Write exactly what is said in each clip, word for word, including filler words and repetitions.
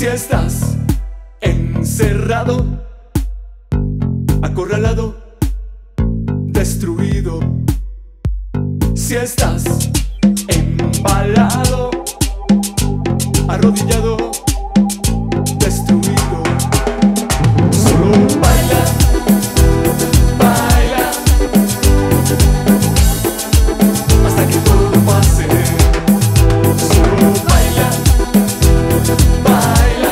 Si estás encerrado, acorralado, destruido. Si estás embalado, arrodillado, destruido. Solo baila, baila, hasta que todo pase. Solo baila, baila,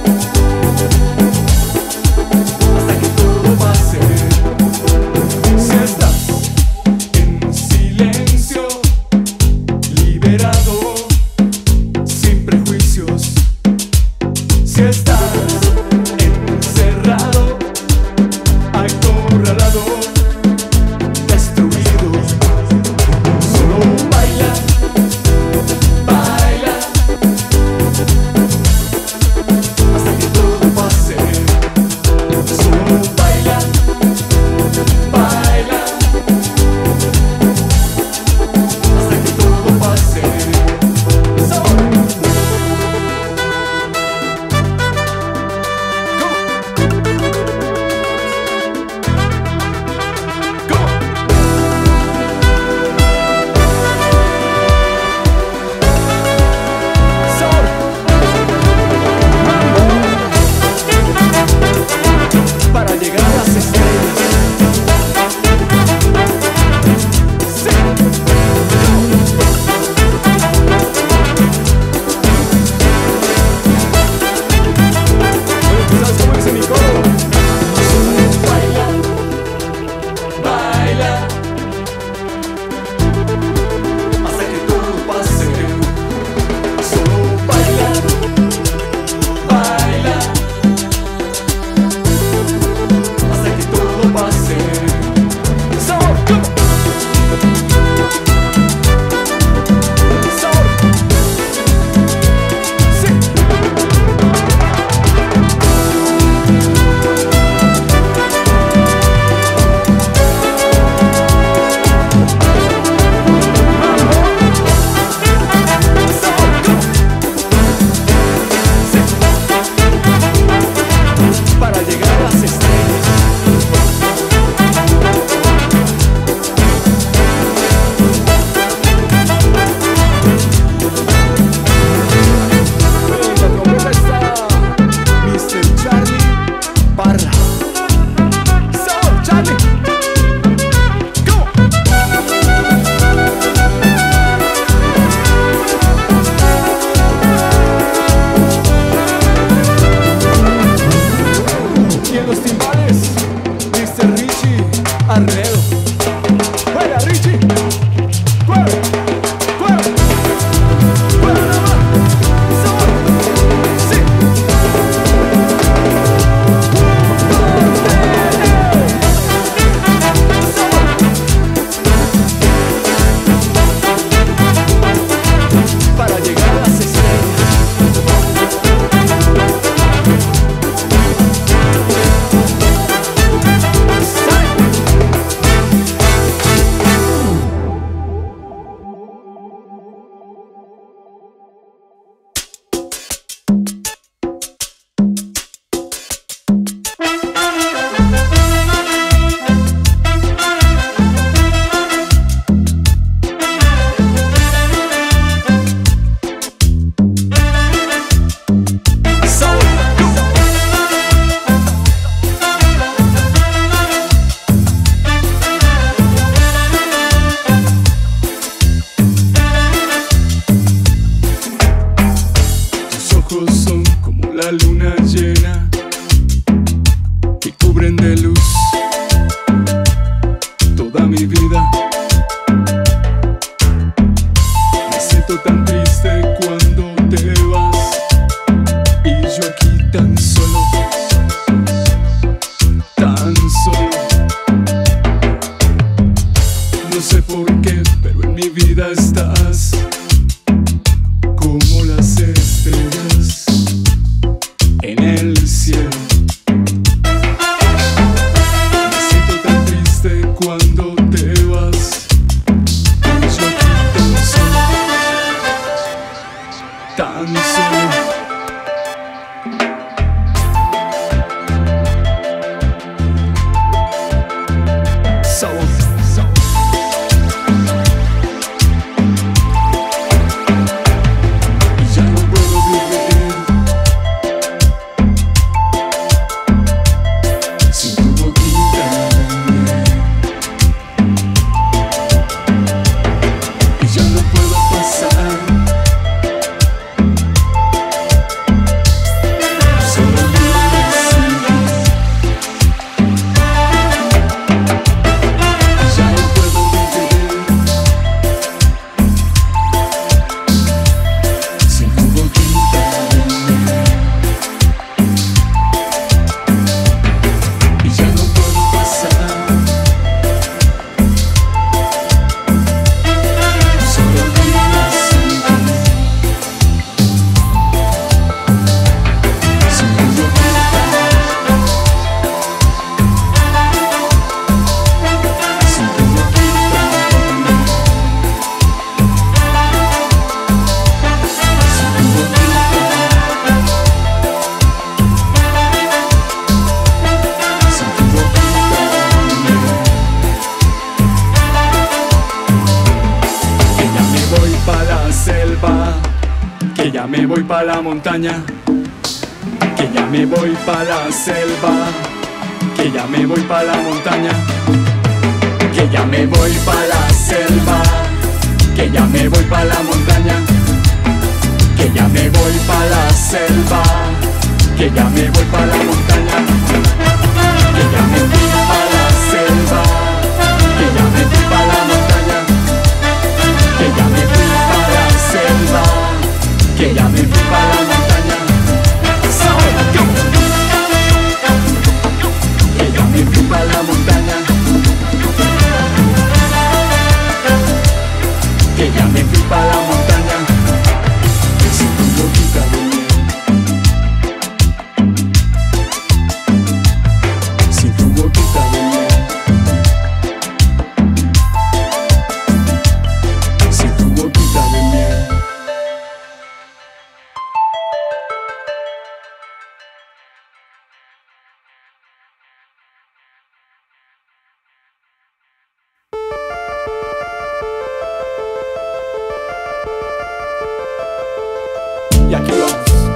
hasta que todo pase. Si estás en silencio, liberado, sin prejuicios. Si estás encerrado, acorralado, destruido. Solo baila, baila, hasta que todo pase. Solo baila, baila, hasta que todo pase. Sabor. Para llegar a las estrellas. Sí. ¿Sabes cómo dice mi coro? Solo baila, baila, hasta que todo pase. Solo baila, baila, hasta que todo pase. Sabor, come. Sabor. Sí. Sabor, come. Sí. Para llegar a las estrellas. En la trompeta está mister Charlie Parra. Sabor, Charlie. Go. Y en los timbales, mister Richie Arnedo. ¡Juega, Richie! ¡Juega! ¡Juega! ¡Juega nada más! ¡Sabor! ¡Sí! Sabor. Para llegar a las estrellas. Tus ojos son como la luna llena que cubren de luz toda mi vida. Me siento tan triste cuando te vas y yo aquí tan solo, tan solo. No sé por qué, pero en mi vida estás como las estrellas en el cielo. Me siento tan triste cuando te vas y yo aquí tan solo, tan solo. que ya me voy pa' la montaña, que ya me voy pa' la selva, que ya me voy pa' la montaña, que ya me voy pa' la selva, que ya me voy pa' la montaña, que ya me voy pa' la selva, que ya me voy pa' la montaña, que ya me fui pa' la selva, que ya me fui pa' la montaña, que ya me fui pa' la selva, que ya me fui pa' la montaña. Que ya me fui pa' la montaña, que ya me fui pa' la montaña. Sin tu boquita de miel, sin tu boquita de miel, sin tu boquita de miel. Y aquí vamos.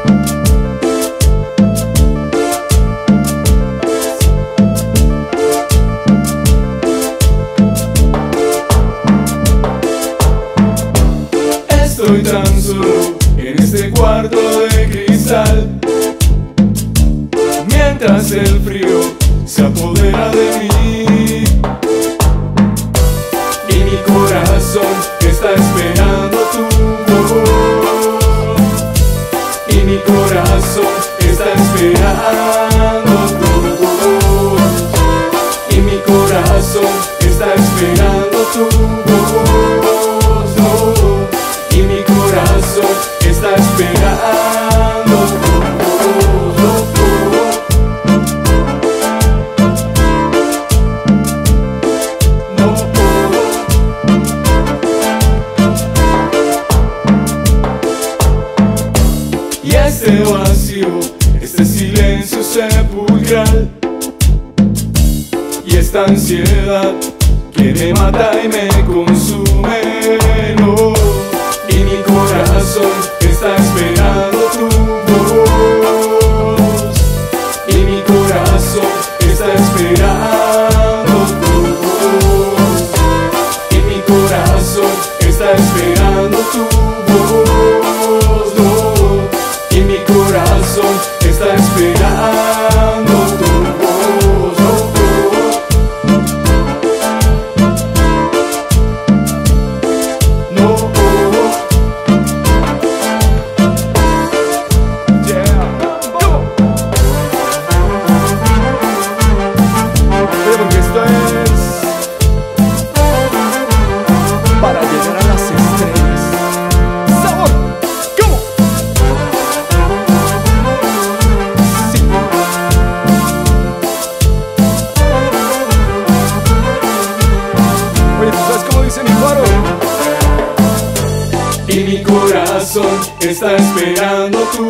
Estoy tan solo en este cuarto de cristal, mientras el frío se apodera de mí, y mi corazón está esperando tu voz, y mi corazón está esperando tu voz, y mi corazón está esperando tu voz, no, y mi corazón está esperando tu voz, no, no. Y este vacío, este silencio sepulcral, y esta ansiedad que me mata y me consume, no, y mi corazón está esperando tu voz, y mi corazón está esperando tu voz, y mi corazón está esperando tu voz, no, y mi corazón está esperando tu voz, no, no, yeah, porque esto es para llegar a las estrellas. ¡Sabor! ¿Cómo? Sí. Oye, ¿tú sabes cómo dice mi cuadro? Y mi corazón está esperando tu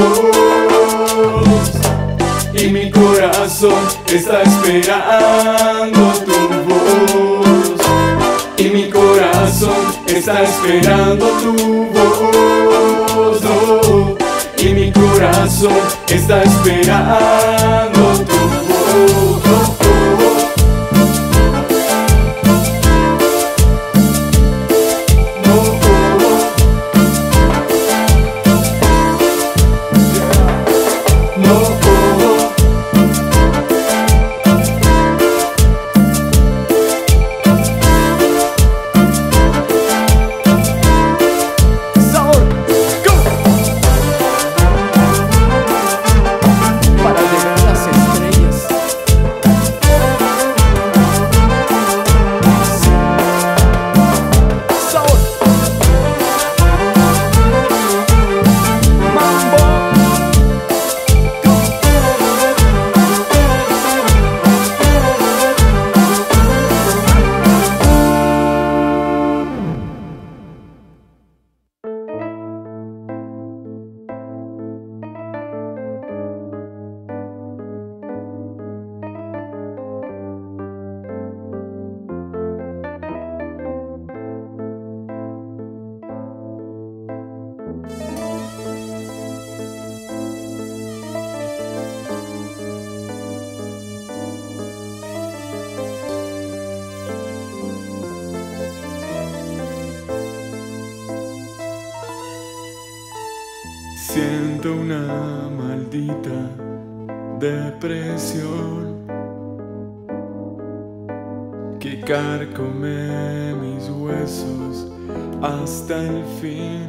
voz, y mi corazón está esperando tu voz, y mi corazón está esperando tu voz, no, y mi corazón está esperando tu voz, no, para llegar a las Siento una maldita depresión que carcome mis huesos hasta el fin,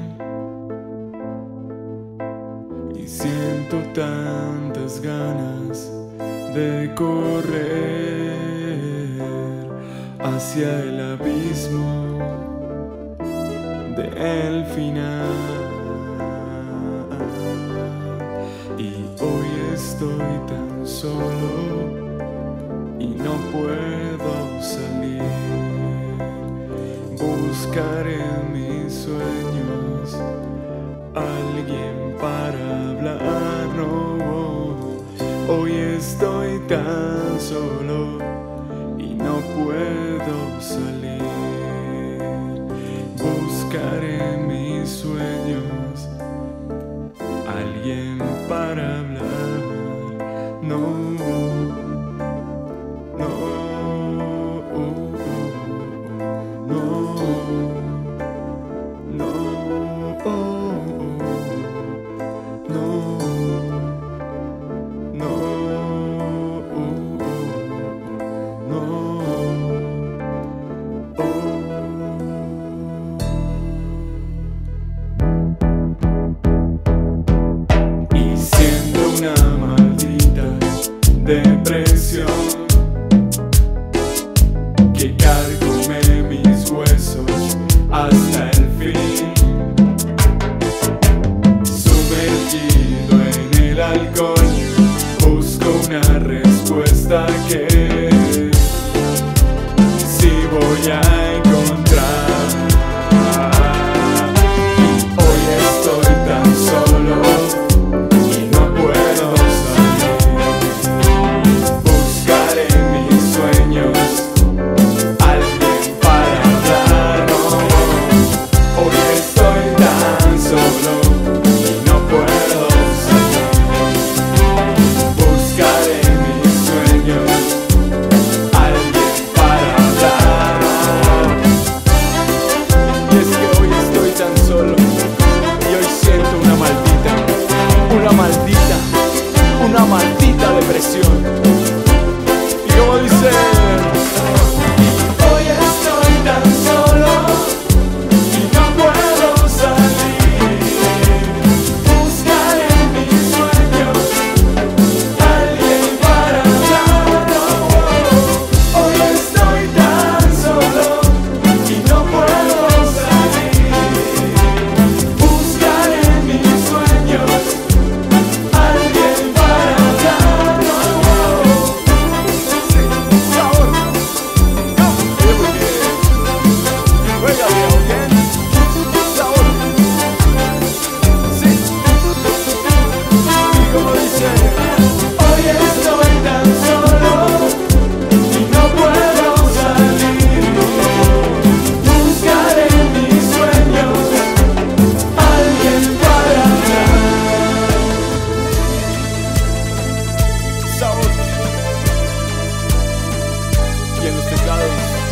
y siento tantas ganas de correr hacia el abismo del final. Y hoy estoy tan solo y no puedo salir. Buscaré en mis sueños alguien para hablar. No, hoy estoy tan solo y no puedo salir. Buscaré en mis sueños alguien para hablar. No, no, no, no, no, depresión que carcome mis huesos hasta el fin, sumergido en el alcohol, busco una respuesta que sí voy a encontrar. Hoy estoy tan solo y no puedo una maldita depresión. Y como dice, hoy estoy tan solo y no puedo salir. Buscaré en mis sueños alguien para hablar. Hoy estoy tan solo y no puedo salir. Buscaré en mis sueños y en los teclados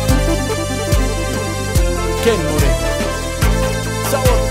Ken Moreno. Sabor.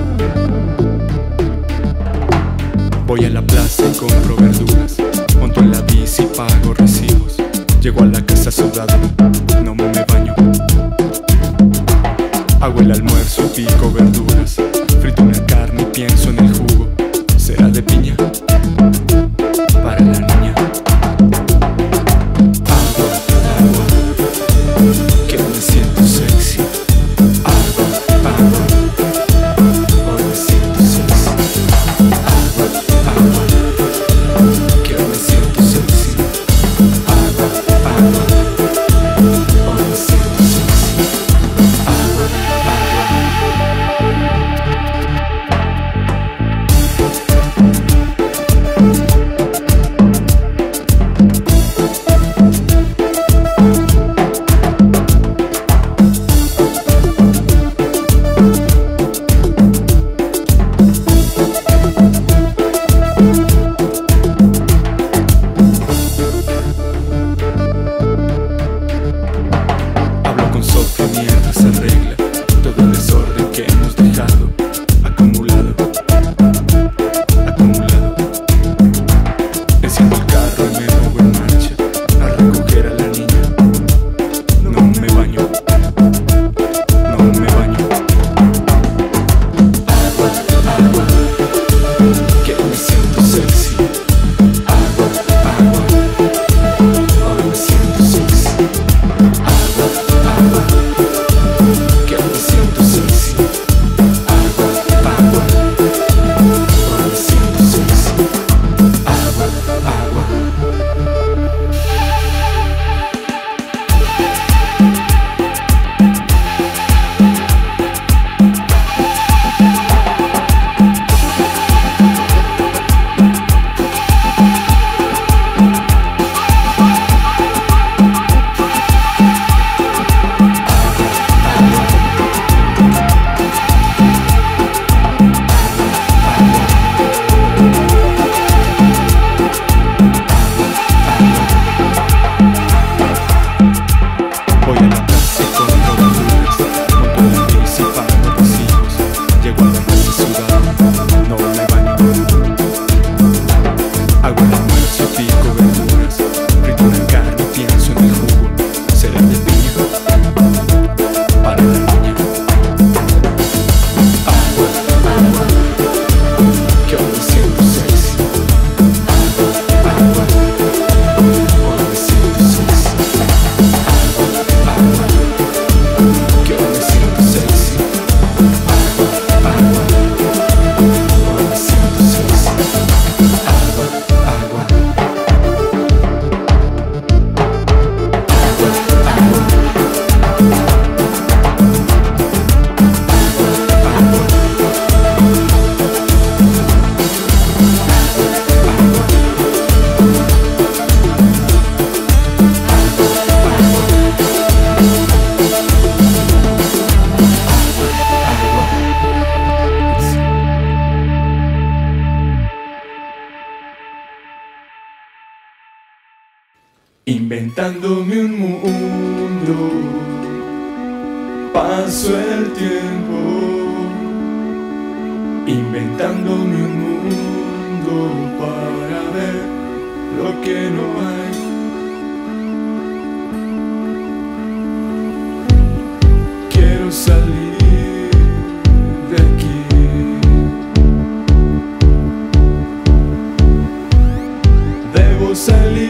Voy a la plaza y compro verduras, monto en la Inventándome un mundo, paso el tiempo. Inventándome un mundo para ver lo que no hay. Quiero salir de aquí. Debo salir.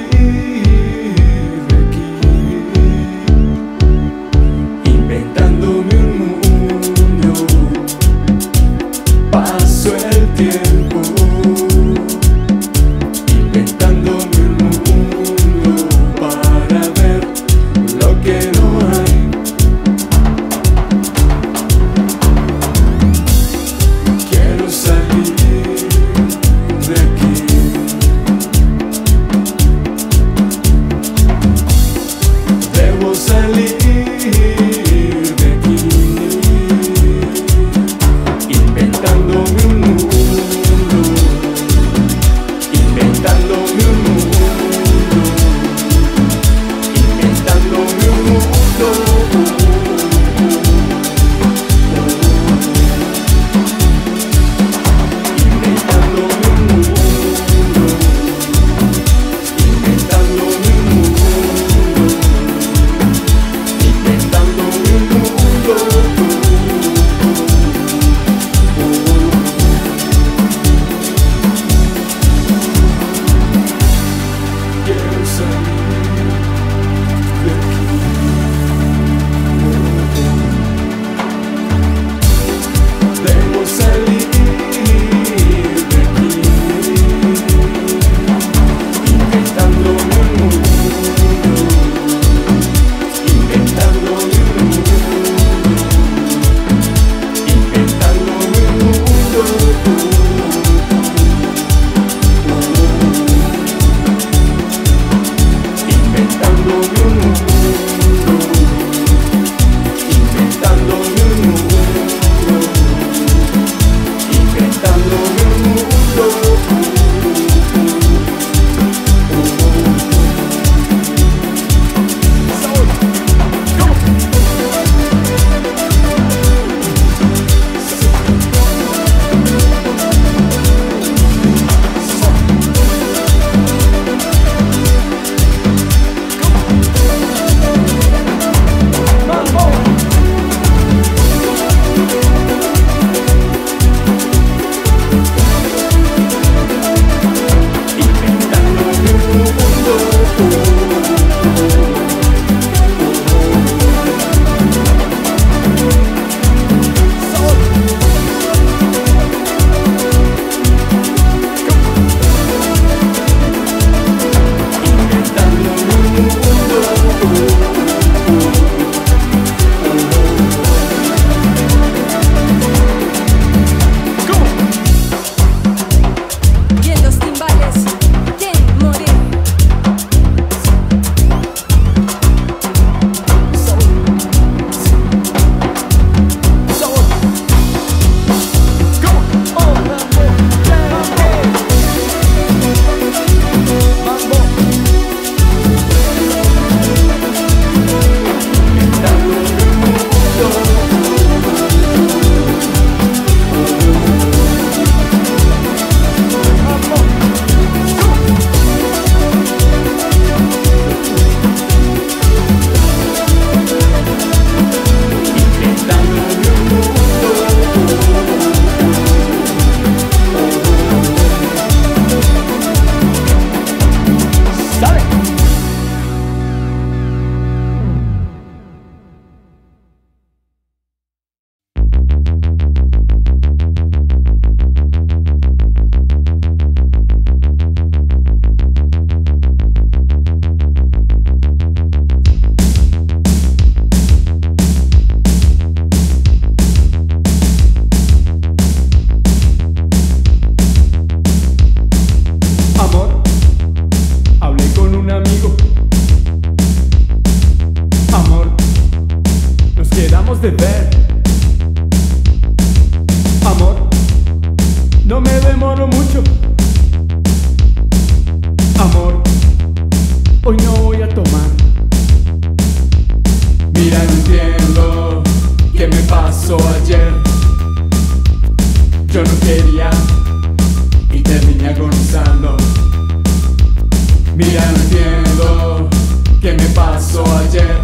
Mira, no entiendo qué me pasó ayer.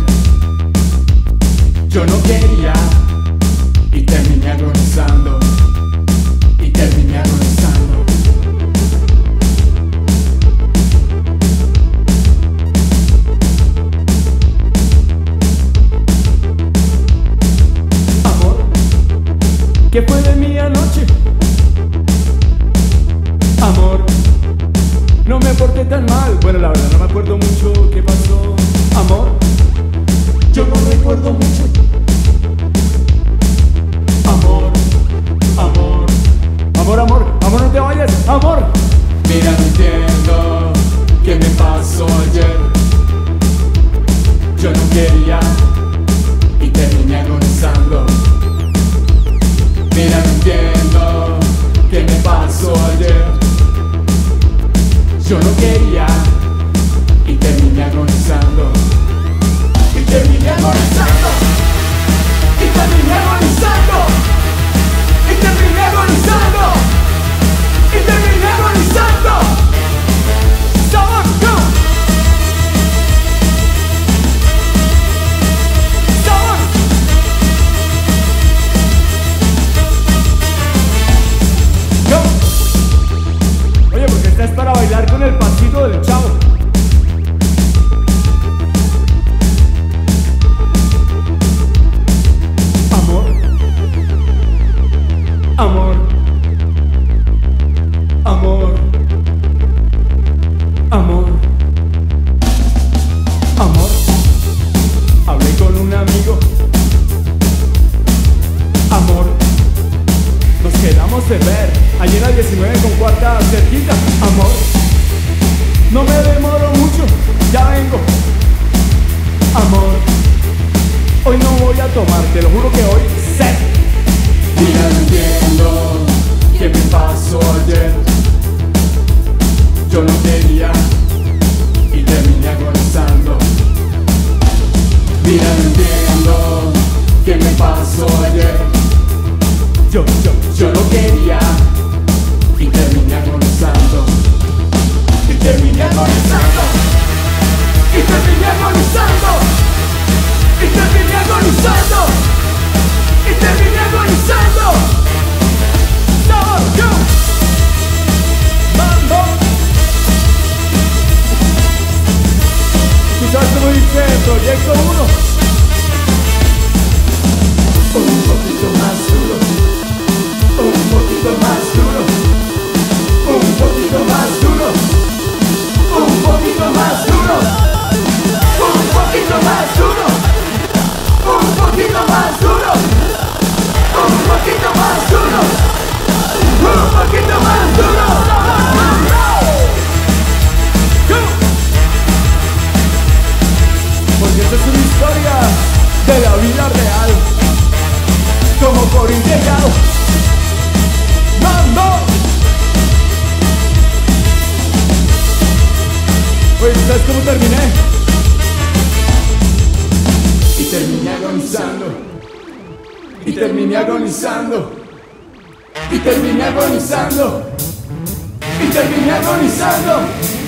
Yo no quería y terminé agonizando, y terminé agonizando. Amor, ¿qué fue de mí anoche? Amor, no me porté tan mal. Bueno, la verdad no me acuerdo mucho qué pasó. Amor, yo no recuerdo mucho. Amor, amor, amor, amor, amor, no te vayas, amor. Mira, no entiendo qué me pasó ayer. Yo no quería y terminé agonizando. Mira, no entiendo qué me pasó ayer. Yo no quería y terminé agonizando. Y terminé agonizando. Y terminé agonizando. Y terminé agonizando. Y terminé agonizando. Sabor, go. Sabor. Go. Oye, porque esta es para bailar con el pasito del chavo. Amor, amor, amor, amor. Hablé con un amigo. Amor, nos quedamos de ver ayer a diecinueve con cuarta cerquita. Amor, no me demoro mucho, ya vengo. Amor, hoy no voy a tomar, te lo juro que hoy sé. Mira, no entiendo qué me pasó ayer. Yo no quería y terminé agonizando. Mira, no entiendo qué me pasó ayer. Yo, yo, yo no quería y terminé agonizando. Y terminé agonizando. Y terminé agonizando. Y terminé agonizando. Y terminé agonizando. Sabor, go. Mambo. ¿Tú sabes cómo dice Proyecto uno? Un poquito más duro. Un poquito más duro. Un poquito más duro. Un poquito más duro. Un poquito más duro. Un poquito más duro. Un poquito más duro. Un poquito más duro. Porque esta es una historia de la vida real, como por llegado. ¡Mambo! Oye, ¿sabes cómo terminé? Y terminé agonizando. Y terminé agonizando. Y terminé agonizando. Y terminé agonizando.